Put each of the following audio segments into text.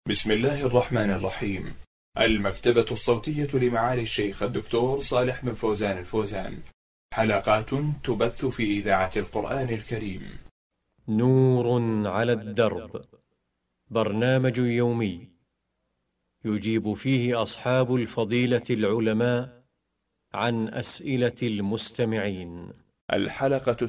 بسم الله الرحمن الرحيم. المكتبة الصوتية لمعالي الشيخ الدكتور صالح بن فوزان الفوزان. حلقات تبث في إذاعة القرآن الكريم. نور على الدرب، برنامج يومي يجيب فيه أصحاب الفضيلة العلماء عن أسئلة المستمعين. الحلقة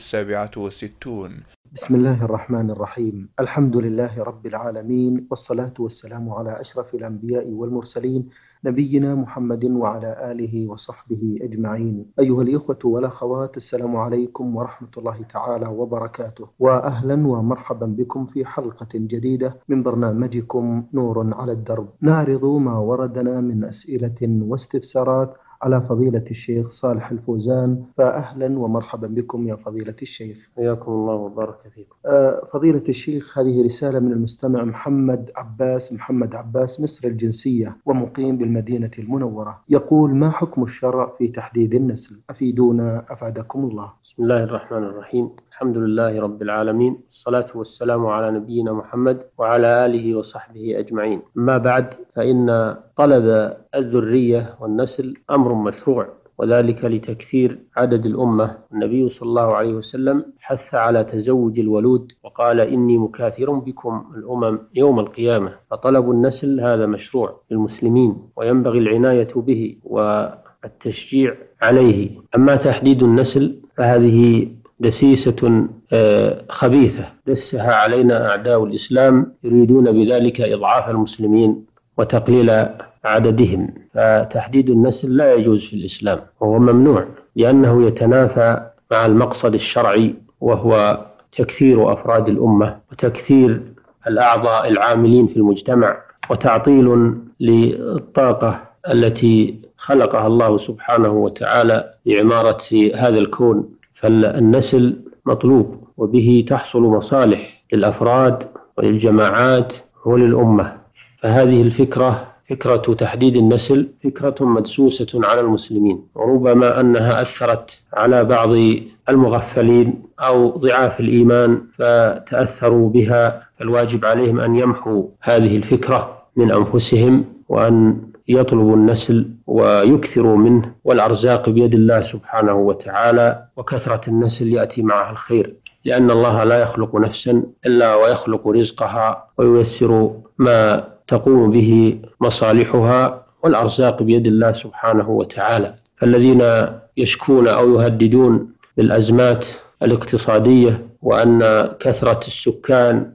67. بسم الله الرحمن الرحيم. الحمد لله رب العالمين، والصلاة والسلام على أشرف الأنبياء والمرسلين، نبينا محمد وعلى آله وصحبه أجمعين. أيها الإخوة والأخوات، السلام عليكم ورحمة الله تعالى وبركاته، وأهلا ومرحبا بكم في حلقة جديدة من برنامجكم نور على الدرب، نعرض ما وردنا من أسئلة واستفسارات على فضيلة الشيخ صالح الفوزان. فأهلا ومرحبا بكم يا فضيلة الشيخ. حياكم الله وبارك فيكم. فضيلة الشيخ، هذه رسالة من المستمع محمد عباس مصر الجنسية ومقيم بالمدينة المنورة، يقول: ما حكم الشرع في تحديد النسل؟ أفيدونا أفادكم الله. بسم الله الرحمن الرحيم. الحمد لله رب العالمين، الصلاة والسلام على نبينا محمد وعلى آله وصحبه أجمعين. أما بعد، فإن طلب الذرية والنسل أمر مشروع، وذلك لتكثير عدد الأمة. النبي صلى الله عليه وسلم حث على تزوج الولود وقال: إني مكاثر بكم الأمم يوم القيامة. فطلب النسل هذا مشروع للمسلمين، وينبغي العناية به والتشجيع عليه. أما تحديد النسل فهذه دسيسة خبيثة دسها علينا أعداء الإسلام، يريدون بذلك إضعاف المسلمين وتقليل عددهم. فتحديد النسل لا يجوز في الإسلام، وهو ممنوع، لأنه يتنافى مع المقصد الشرعي، وهو تكثير أفراد الأمة وتكثير الأعضاء العاملين في المجتمع، وتعطيل للطاقة التي خلقها الله سبحانه وتعالى لعمارة هذا الكون. فالنسل مطلوب، وبه تحصل مصالح للأفراد وللجماعات وللأمة. فهذه الفكرة، فكرة تحديد النسل، فكرة مدسوسة على المسلمين، وربما أنها أثرت على بعض المغفلين أو ضعاف الإيمان فتأثروا بها. فالواجب عليهم أن يمحوا هذه الفكرة من أنفسهم، وأن يطلبوا النسل ويكثروا منه، والأرزاق بيد الله سبحانه وتعالى، وكثرة النسل يأتي معها الخير، لأن الله لا يخلق نفسا إلا ويخلق رزقها وييسر ما تقوم به مصالحها، والأرزاق بيد الله سبحانه وتعالى. فالذين يشكون أو يهددون بالأزمات الاقتصادية، وأن كثرة السكان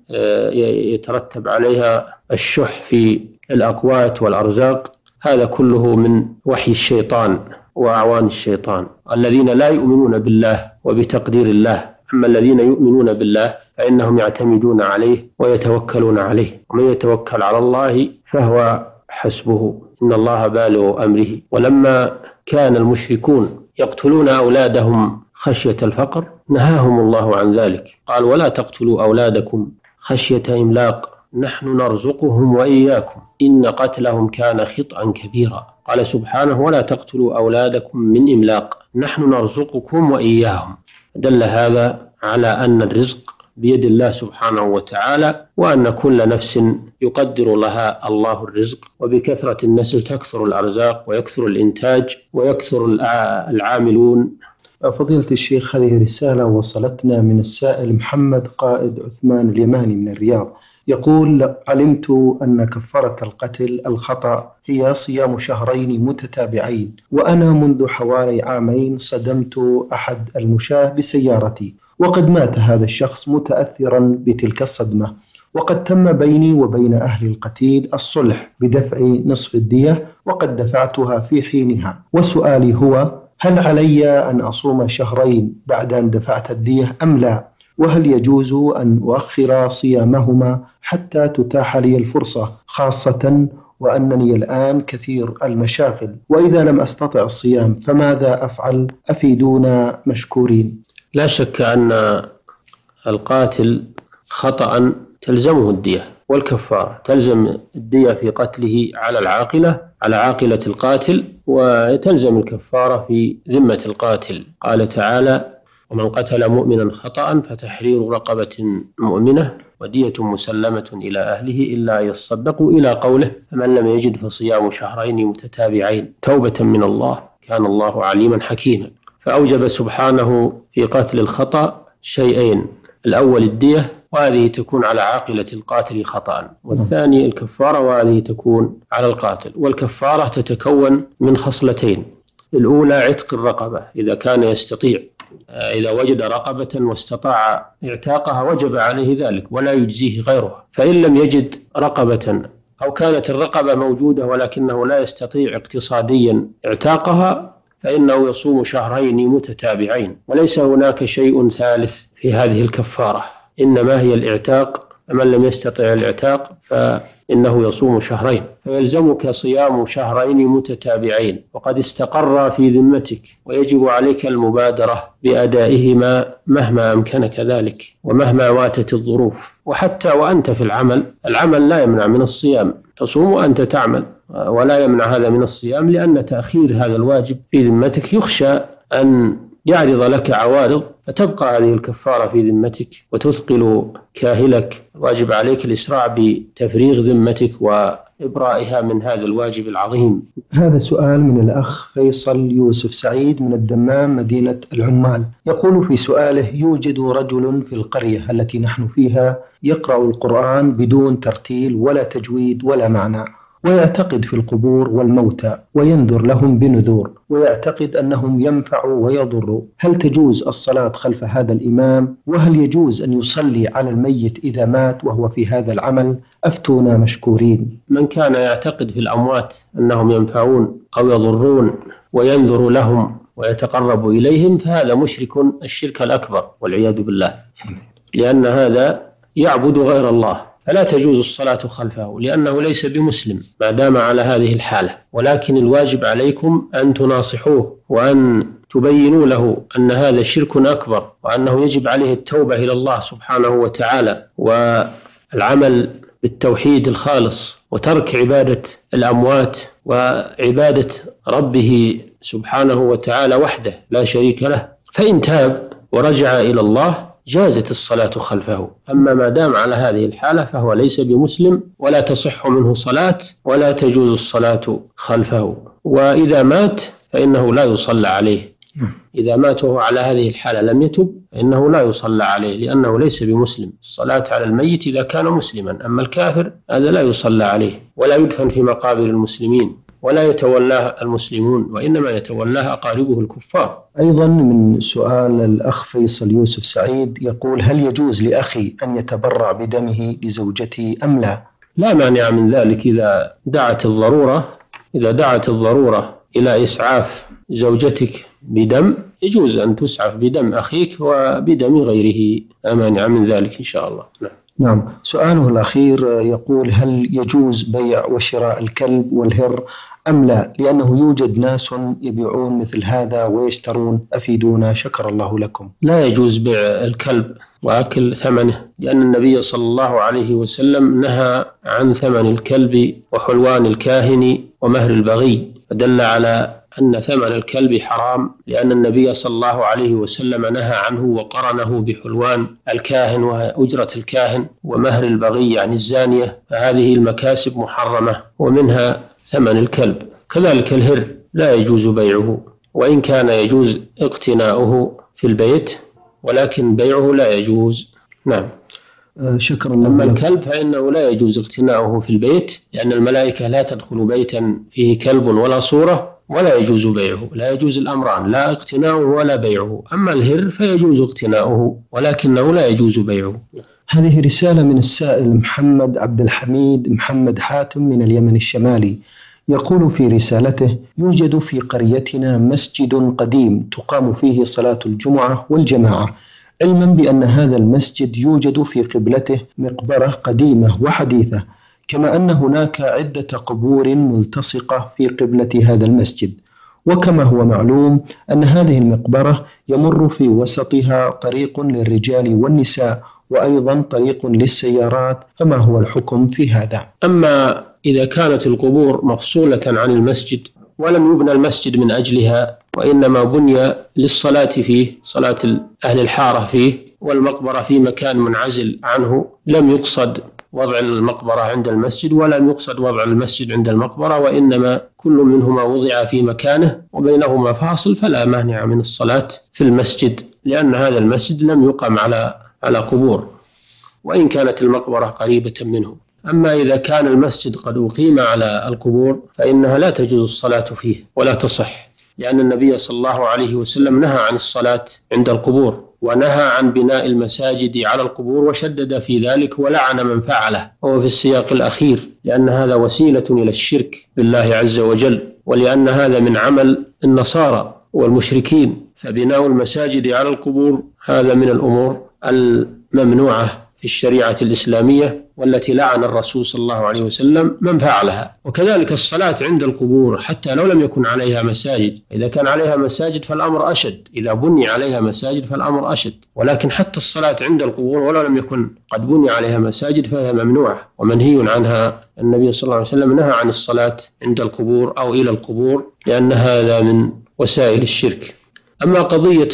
يترتب عليها الشح في الأقوات والأرزاق، هذا كله من وحي الشيطان وأعوان الشيطان. الذين لا يؤمنون بالله وبتقدير الله. أما الذين يؤمنون بالله فإنهم يعتمدون عليه ويتوكلون عليه، ومن يتوكل على الله فهو حسبه، إن الله بالغ أمره. ولما كان المشركون يقتلون أولادهم خشية الفقر نهاهم الله عن ذلك، قال: ولا تقتلوا أولادكم خشية إملاق، نحن نرزقهم وإياكم إن قتلهم كان خطأ كبيرا. قال سبحانه: ولا تقتلوا أولادكم من إملاق، نحن نرزقكم وإياهم. دل هذا على أن الرزق بيد الله سبحانه وتعالى، وأن كل نفس يقدر لها الله الرزق. وبكثرة النسل تكثر الأرزاق ويكثر الإنتاج ويكثر العاملون. فضيلة الشيخ، هذه رسالة وصلتنا من السائل محمد قائد عثمان اليماني من الرياض، يقول: علمت أن كفارة القتل الخطأ هي صيام شهرين متتابعين، وأنا منذ حوالي عامين صدمت أحد المشاة بسيارتي، وقد مات هذا الشخص متأثرا بتلك الصدمة، وقد تم بيني وبين أهل القتيل الصلح بدفع نصف الدية، وقد دفعتها في حينها. وسؤالي هو: هل علي أن أصوم شهرين بعد أن دفعت الدية أم لا؟ وهل يجوز أن أؤخر صيامهما حتى تتاح لي الفرصة، خاصة وأنني الآن كثير المشاغل؟ وإذا لم أستطع الصيام فماذا أفعل؟ أفيدونا مشكورين. لا شك أن القاتل خطأ تلزمه الدية والكفارة. تلزم الدية في قتله على عاقلة القاتل، وتلزم الكفارة في ذمة القاتل. قال تعالى: ومن قتل مؤمنا خطأ فتحرير رقبة مؤمنة ودية مسلمة إلى أهله إلا أن يصدقوا إلى قوله فمن لم يجد فصيام شهرين متتابعين توبة من الله كان الله عليما حكيما. فأوجب سبحانه في قتل الخطأ شيئين: الأول الدية، وهذه تكون على عاقلة القاتل خطأ، والثاني الكفارة، وهذه تكون على القاتل. والكفارة تتكون من خصلتين: الأولى عتق الرقبة إذا كان يستطيع، إذا وجد رقبة واستطاع اعتاقها وجب عليه ذلك ولا يجزيه غيرها. فإن لم يجد رقبة أو كانت الرقبة موجودة ولكنه لا يستطيع اقتصاديا اعتاقها فإنه يصوم شهرين متتابعين، وليس هناك شيء ثالث في هذه الكفارة، إنما هي الاعتاق. فمن لم يستطع الاعتاق فإنه يصوم شهرين، فيلزمك صيام شهرين متتابعين وقد استقر في ذمتك، ويجب عليك المبادرة بأدائهما مهما أمكنك ذلك ومهما واتت الظروف. وحتى وأنت في العمل لا يمنع من الصيام، تصوم وأنت تعمل، ولا يمنع هذا من الصيام، لأن تأخير هذا الواجب في ذمتك يخشى أن يعرض لك عوارض فتبقى هذه الكفارة في ذمتك وتثقل كاهلك. واجب عليك الإسراع بتفريغ ذمتك وإبرائها من هذا الواجب العظيم. هذا سؤال من الأخ فيصل يوسف سعيد من الدمام مدينة العمال، يقول في سؤاله: يوجد رجل في القرية التي نحن فيها يقرأ القرآن بدون ترتيل ولا تجويد ولا معنى، ويعتقد في القبور والموتى وينذر لهم بنذور، ويعتقد أنهم ينفعوا ويضروا. هل تجوز الصلاة خلف هذا الإمام؟ وهل يجوز أن يصلي على الميت إذا مات وهو في هذا العمل؟ أفتونا مشكورين. من كان يعتقد في الأموات أنهم ينفعون أو يضرون وينذر لهم ويتقرب إليهم فهذا مشرك الشرك الأكبر والعياذ بالله، لأن هذا يعبد غير الله، فلا تجوز الصلاة خلفه لأنه ليس بمسلم ما دام على هذه الحالة. ولكن الواجب عليكم أن تناصحوه وأن تبينوا له أن هذا شرك أكبر، وأنه يجب عليه التوبة إلى الله سبحانه وتعالى والعمل بالتوحيد الخالص وترك عبادة الأموات وعبادة ربه سبحانه وتعالى وحده لا شريك له. فإن تاب ورجع إلى الله جازت الصلاة خلفه. أما ما دام على هذه الحالة فهو ليس بمسلم ولا تصح منه صلاة ولا تجوز الصلاة خلفه. وإذا مات فإنه لا يصلى عليه، إذا مات وهو على هذه الحالة لم يتب فإنه لا يصلى عليه لأنه ليس بمسلم. الصلاة على الميت إذا كان مسلما، أما الكافر هذا لا يصلى عليه ولا يدفن في مقابر المسلمين ولا يتولاه المسلمون، وإنما يتولاه أقاربه الكفار. أيضا من سؤال الأخ فيصل يوسف سعيد يقول: هل يجوز لأخي أن يتبرع بدمه لزوجتي أم لا؟ لا مانع من ذلك إذا دعت الضرورة إلى إسعاف زوجتك بدم يجوز أن تسعف بدم أخيك وبدم غيره، لا مانع من ذلك إن شاء الله. نعم. سؤاله الأخير يقول: هل يجوز بيع وشراء الكلب والهر أم لا؟ لأنه يوجد ناس يبيعون مثل هذا ويشترون، أفيدونا شكر الله لكم. لا يجوز بيع الكلب وأكل ثمنه، لأن النبي صلى الله عليه وسلم نهى عن ثمن الكلب وحلوان الكاهن ومهر البغي، فدل على أن ثمن الكلب حرام، لأن النبي صلى الله عليه وسلم نهى عنه وقرنه بحلوان الكاهن وأجرة الكاهن ومهر البغي يعني الزانية، فهذه المكاسب محرمة ومنها ثمن الكلب. كذلك الهر لا يجوز بيعه، وإن كان يجوز اقتناؤه في البيت ولكن بيعه لا يجوز. نعم. شكرا الله. أما الكلب فإنه لا يجوز اقتناؤه في البيت، لأن الملائكة لا تدخل بيتا فيه كلب ولا صورة، ولا يجوز بيعه، لا يجوز الأمران، لا اقتناؤه ولا بيعه. أما الهر فيجوز اقتناؤه ولكنه لا يجوز بيعه. هذه رسالة من السائل محمد عبد الحميد محمد حاتم من اليمن الشمالي، يقول في رسالته: يوجد في قريتنا مسجد قديم تقام فيه صلاة الجمعة والجماعة، علما بأن هذا المسجد يوجد في قبلته مقبرة قديمة وحديثة، كما أن هناك عدة قبور ملتصقة في قبلة هذا المسجد. وكما هو معلوم أن هذه المقبرة يمر في وسطها طريق للرجال والنساء وأيضا طريق للسيارات، فما هو الحكم في هذا؟ أما إذا كانت القبور مفصولة عن المسجد ولم يبنى المسجد من أجلها وإنما بني للصلاة فيه، صلاة أهل الحارة فيه، والمقبرة في مكان منعزل عنه. لم يقصد وضع المقبرة عند المسجد ولم يقصد وضع المسجد عند المقبرة، وإنما كل منهما وضع في مكانه وبينهما فاصل، فلا مانع من الصلاة في المسجد، لأن هذا المسجد لم يقم على قبور، وإن كانت المقبرة قريبة منه. أما إذا كان المسجد قد أقيم على القبور فإنها لا تجوز الصلاة فيه ولا تصح، لأن النبي صلى الله عليه وسلم نهى عن الصلاة عند القبور، ونهى عن بناء المساجد على القبور، وشدد في ذلك ولعن من فعله، وهو في السياق الأخير، لأن هذا وسيلة إلى الشرك بالله عز وجل، ولأن هذا من عمل النصارى والمشركين. فبناء المساجد على القبور هذا من الأمور الممنوعة في الشريعة الإسلامية، والتي لعن الرسول صلى الله عليه وسلم من فعلها. وكذلك الصلاة عند القبور حتى لو لم يكن عليها مساجد، إذا كان عليها مساجد فالأمر أشد، إذا بني عليها مساجد فالأمر أشد، ولكن حتى الصلاة عند القبور ولو لم يكن قد بني عليها مساجد فهي ممنوعة ومنهي عنها. النبي صلى الله عليه وسلم نهى عن الصلاة عند القبور أو إلى القبور، لأن هذا من وسائل الشرك. أما قضية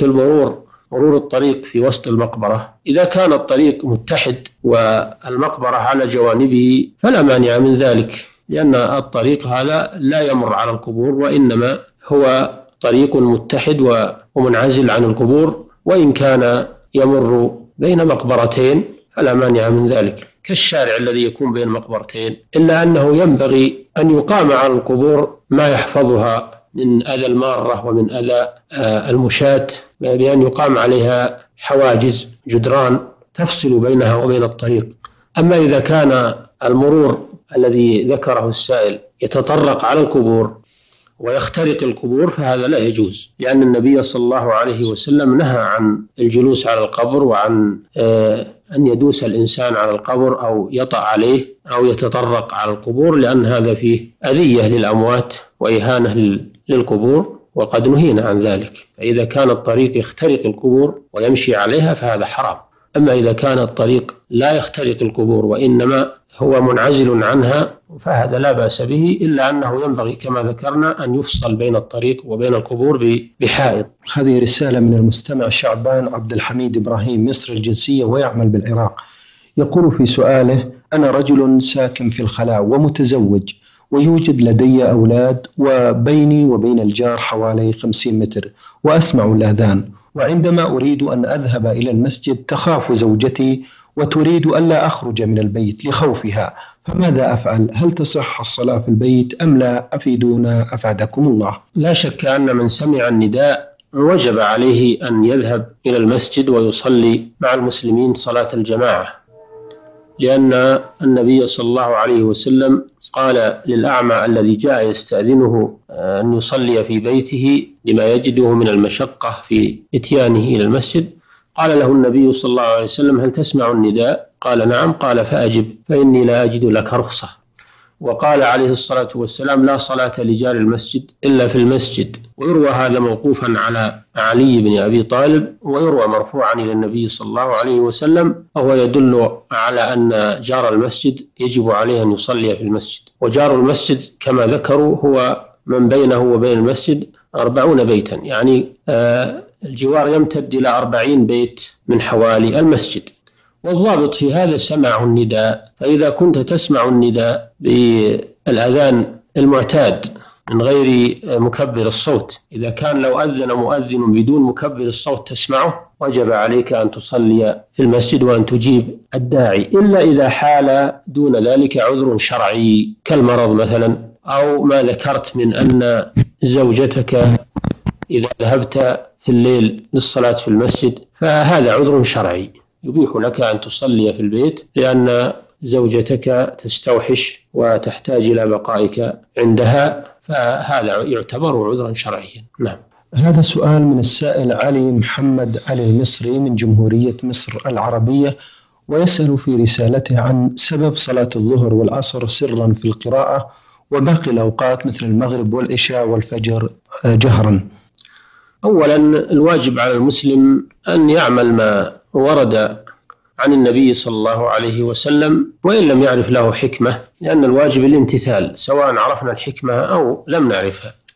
مرور الطريق في وسط المقبرة، إذا كان الطريق متحد والمقبرة على جوانبه فلا مانع من ذلك، لأن الطريق هذا لا يمر على القبور، وإنما هو طريق متحد ومنعزل عن القبور، وإن كان يمر بين مقبرتين فلا مانع من ذلك، كالشارع الذي يكون بين مقبرتين، إلا أنه ينبغي أن يقام على القبور ما يحفظها من أذى المارة ومن أذى المشاة، بأن يقام عليها حواجز، جدران تفصل بينها وبين الطريق. أما إذا كان المرور الذي ذكره السائل يتطرق على القبور ويخترق القبور فهذا لا يجوز، لأن النبي صلى الله عليه وسلم نهى عن الجلوس على القبر، وعن أن يدوس الإنسان على القبر أو يطأ عليه أو يتطرق على القبور، لأن هذا فيه أذية للأموات وإهانة للقبور، وقد نهينا عن ذلك. فإذا كان الطريق يخترق القبور ويمشي عليها فهذا حرام. أما إذا كان الطريق لا يخترق القبور وإنما هو منعزل عنها فهذا لا بأس به، إلا أنه ينبغي كما ذكرنا أن يفصل بين الطريق وبين القبور بحائط. هذه رسالة من المستمع شعبان عبد الحميد إبراهيم، مصري الجنسية ويعمل بالعراق. يقول في سؤاله: أنا رجل ساكن في الخلاء ومتزوج، ويوجد لدي أولاد، وبيني وبين الجار حوالي 50 متر، وأسمع الأذان، وعندما أريد أن أذهب إلى المسجد تخاف زوجتي وتريد ألا أخرج من البيت لخوفها، فماذا أفعل؟ هل تصح الصلاة في البيت أم لا؟ أفيدونا أفادكم الله. لا شك أن من سمع النداء وجب عليه أن يذهب إلى المسجد ويصلي مع المسلمين صلاة الجماعة، لأن النبي صلى الله عليه وسلم قال للأعمى الذي جاء يستأذنه أن يصلي في بيته لما يجده من المشقة في إتيانه إلى المسجد، قال له النبي صلى الله عليه وسلم: هل تسمع النداء؟ قال: نعم. قال: فأجب فإني لا أجد لك رخصة. وقال عليه الصلاة والسلام: لا صلاة لجار المسجد إلا في المسجد. ويروى هذا موقوفا على علي بن أبي طالب، ويروى مرفوعا إلى النبي صلى الله عليه وسلم، وهو يدل على أن جار المسجد يجب عليه أن يصلي في المسجد. وجار المسجد كما ذكروا هو من بينه وبين المسجد 40 بيتا، يعني الجوار يمتد إلى 40 بيت من حوالي المسجد. والضابط في هذا سماع النداء، فإذا كنت تسمع النداء بالأذان المعتاد من غير مكبر الصوت، إذا كان لو أذن مؤذن بدون مكبر الصوت تسمعه، وجب عليك أن تصلي في المسجد وأن تجيب الداعي، إلا إذا حال دون ذلك عذر شرعي كالمرض مثلا، أو ما ذكرت من أن زوجتك إذا ذهبت في الليل للصلاة في المسجد فهذا عذر شرعي يبيح لك أن تصلي في البيت، لأن زوجتك تستوحش وتحتاج إلى بقائك عندها، فهذا يعتبر عذرا شرعيا. نعم. هذا سؤال من السائل علي محمد علي المصري من جمهورية مصر العربية، ويسأل في رسالته عن سبب صلاة الظهر والعصر سرا في القراءة وباقي الأوقات مثل المغرب والعشاء والفجر جهرا. أولا، الواجب على المسلم أن يعمل ما ورد عن النبي صلى الله عليه وسلم، وإن لم يعرف له حكمة، لأن الواجب الامتثال سواء عرفنا الحكمة أو لم نعرفها.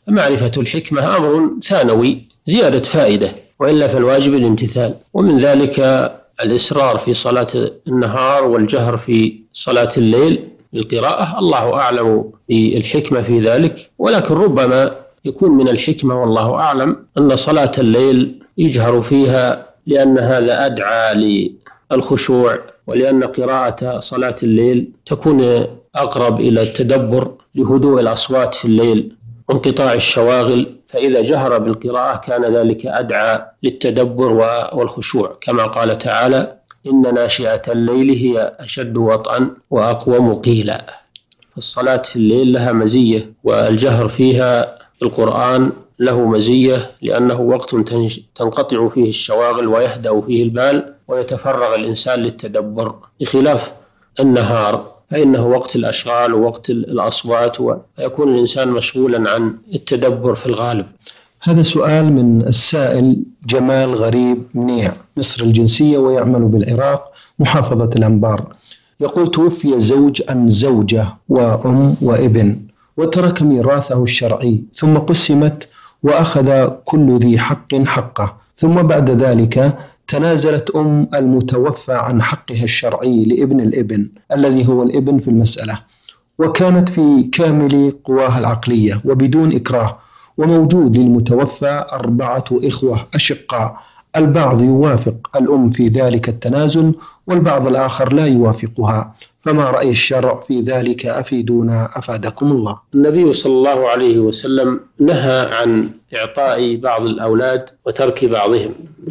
معرفة الحكمة أمر ثانوي زيادة فائدة، وإلا فالواجب الامتثال. ومن ذلك الإسرار في صلاة النهار والجهر في صلاة الليل بالقراءة، الله أعلم بالحكمة في ذلك، ولكن ربما يكون من الحكمة والله أعلم أن صلاة الليل يجهر فيها لأن هذا أدعى للخشوع، ولأن قراءة صلاة الليل تكون أقرب إلى التدبر لهدوء الأصوات في الليل وانقطاع الشواغل، فإذا جهر بالقراءة كان ذلك أدعى للتدبر والخشوع، كما قال تعالى: إن ناشئة الليل هي أشد وطئا وأقوم قيلا. الصلاة في الليل لها مزية، والجهر فيها القرآن له مزية، لأنه وقت تنقطع فيه الشواغل ويهدأ فيه البال ويتفرغ الإنسان للتدبر، بخلاف النهار فإنه وقت الأشغال ووقت الأصوات، ويكون الإنسان مشغولا عن التدبر في الغالب. هذا سؤال من السائل جمال غريب منيع، مصر الجنسية ويعمل بالعراق محافظة الأنبار. يقول: توفي زوج عن زوجة وأم وابن، وترك ميراثه الشرعي، ثم قسمت وأخذ كل ذي حق حقه، ثم بعد ذلك تنازلت أم المتوفى عن حقها الشرعي لابن الابن الذي هو الابن في المسألة، وكانت في كامل قواها العقلية وبدون إكراه، وموجود للمتوفى 4 إخوة أشقاء، البعض يوافق الأم في ذلك التنازل والبعض الآخر لا يوافقها، فما رأي الشرع في ذلك؟ أفيدونا أفادكم الله. النبي صلى الله عليه وسلم نهى عن إعطاء بعض الأولاد وترك بعضهم،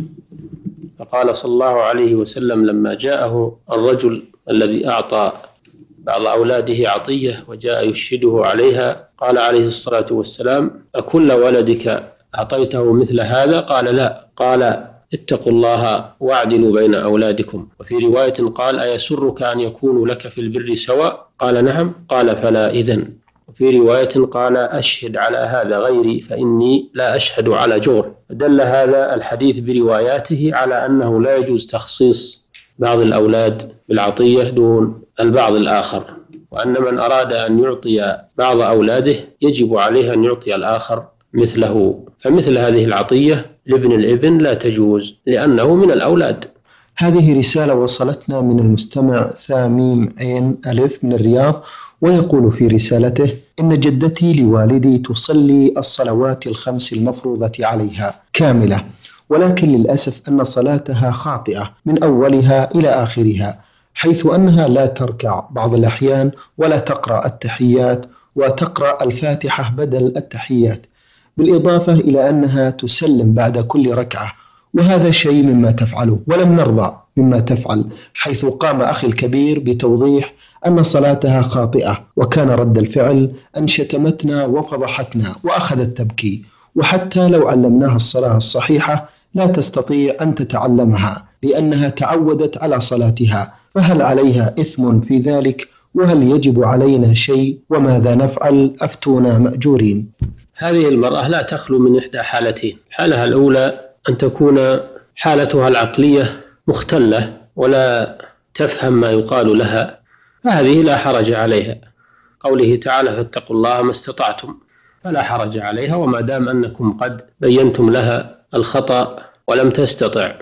فقال صلى الله عليه وسلم لما جاءه الرجل الذي أعطى بعض أولاده عطية وجاء يشهده عليها، قال عليه الصلاة والسلام: أكل ولدك أعطيته مثل هذا؟ قال: لا. قال: اتقوا الله واعدلوا بين أولادكم. وفي رواية قال: أيسرك أن يكونوا لك في البر سواء؟ قال: نعم. قال: فلا إذن. وفي رواية قال: أشهد على هذا غيري فإني لا أشهد على جور. دل هذا الحديث برواياته على أنه لا يجوز تخصيص بعض الأولاد بالعطية دون البعض الآخر، وأن من أراد أن يعطي بعض أولاده يجب عليه أن يعطي الآخر مثله، فمثل هذه العطية لابن الابن لا تجوز لأنه من الأولاد. هذه رسالة وصلتنا من المستمع ثاميم عين ألف من الرياض، ويقول في رسالته: إن جدتي لوالدي تصلي الصلوات الخمس المفروضة عليها كاملة، ولكن للأسف أن صلاتها خاطئة من أولها إلى آخرها، حيث أنها لا تركع بعض الأحيان ولا تقرأ التحيات، وتقرأ الفاتحة بدل التحيات، بالإضافة إلى أنها تسلم بعد كل ركعة، وهذا شيء مما تفعله ولم نرضى مما تفعل، حيث قام أخي الكبير بتوضيح أن صلاتها خاطئة، وكان رد الفعل أن شتمتنا وفضحتنا وأخذت تبكي، وحتى لو علمناها الصلاة الصحيحة لا تستطيع أن تتعلمها لأنها تعودت على صلاتها، فهل عليها إثم في ذلك؟ وهل يجب علينا شيء؟ وماذا نفعل؟ أفتونا مأجورين. هذه المرأة لا تخلو من إحدى حالتين: حالها الأولى أن تكون حالتها العقلية مختلة ولا تفهم ما يقال لها، فهذه لا حرج عليها، قوله تعالى: فاتقوا الله ما استطعتم، فلا حرج عليها، وما دام أنكم قد بينتم لها الخطأ ولم تستطع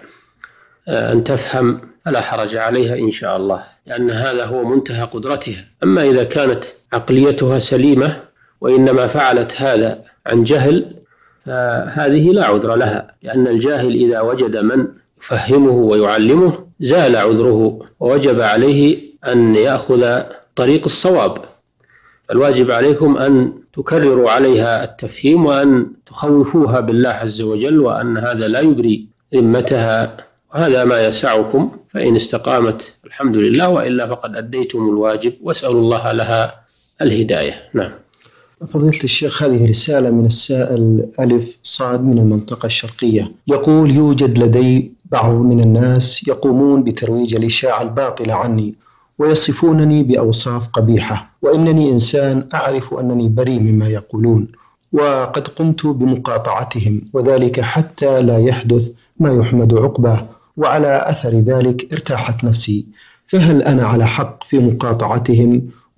أن تفهم فلا حرج عليها إن شاء الله، لأن هذا هو منتهى قدرتها. أما إذا كانت عقليتها سليمة وإنما فعلت هذا عن جهل فهذه لا عذر لها، لأن الجاهل إذا وجد من يفهمه ويعلمه زال عذره، ووجب عليه أن يأخذ طريق الصواب. فالواجب عليكم أن تكرروا عليها التفهيم، وأن تخوفوها بالله عز وجل، وأن هذا لا يبري ذمتها، وهذا ما يسعكم، فإن استقامت الحمد لله، وإلا فقد أديتم الواجب، واسألوا الله لها الهداية. نعم. فضيلة الشيخ، هذه رسالة من السائل ألف صاد من المنطقة الشرقية، يقول: يوجد لدي بعض من الناس يقومون بترويج الإشاعة الباطلة عني، ويصفونني بأوصاف قبيحة، وإنني إنسان أعرف أنني بريء مما يقولون، وقد قمت بمقاطعتهم، وذلك حتى لا يحدث ما يحمد عقباه، وعلى أثر ذلك ارتاحت نفسي، فهل أنا على حق في مقاطعتهم؟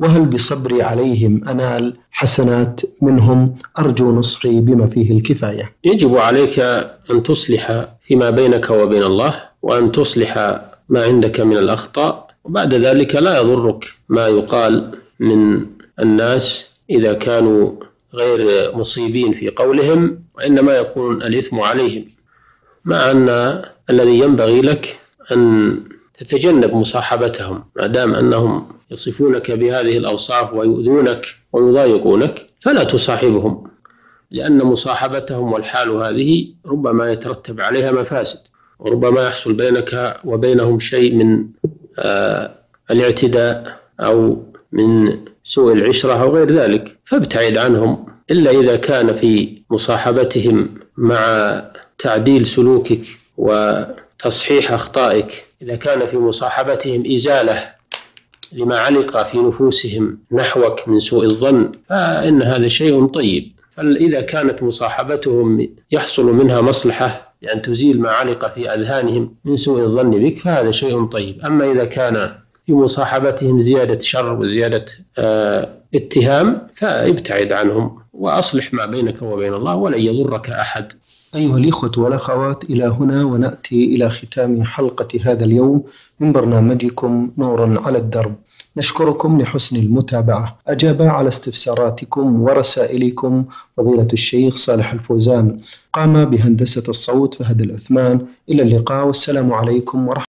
وهل بصبري عليهم أنال حسنات منهم؟ أرجو نصحي بما فيه الكفاية. يجب عليك أن تصلح فيما بينك وبين الله، وأن تصلح ما عندك من الأخطاء، وبعد ذلك لا يضرك ما يقال من الناس إذا كانوا غير مصيبين في قولهم، وإنما يكون الإثم عليهم، مع أن الذي ينبغي لك أن تتجنب مصاحبتهم ما دام أنهم يصفونك بهذه الأوصاف ويؤذونك ويضايقونك، فلا تصاحبهم، لأن مصاحبتهم والحال هذه ربما يترتب عليها مفاسد، وربما يحصل بينك وبينهم شيء من الاعتداء أو من سوء العشرة أو غير ذلك، فابتعد عنهم، إلا إذا كان في مصاحبتهم مع تعديل سلوكك وتصحيح أخطائك، إذا كان في مصاحبتهم إزالة لما علق في نفوسهم نحوك من سوء الظن، فإن هذا شيء طيب. فإذا كانت مصاحبتهم يحصل منها مصلحة لأن تزيل ما علق في أذهانهم من سوء الظن بك، فهذا شيء طيب. أما إذا كان في مصاحبتهم زيادة شر وزيادة اتهام، فابتعد عنهم وأصلح ما بينك وبين الله، ولن يضرك أحد. أيها الإخوة والأخوات، إلى هنا ونأتي إلى ختام حلقة هذا اليوم من برنامجكم نور على الدرب. نشكركم لحسن المتابعة. أجاب على استفساراتكم ورسائلكم فضيلة الشيخ صالح الفوزان. قام بهندسة الصوت فهد العثمان. إلى اللقاء، والسلام عليكم ورحمة الله.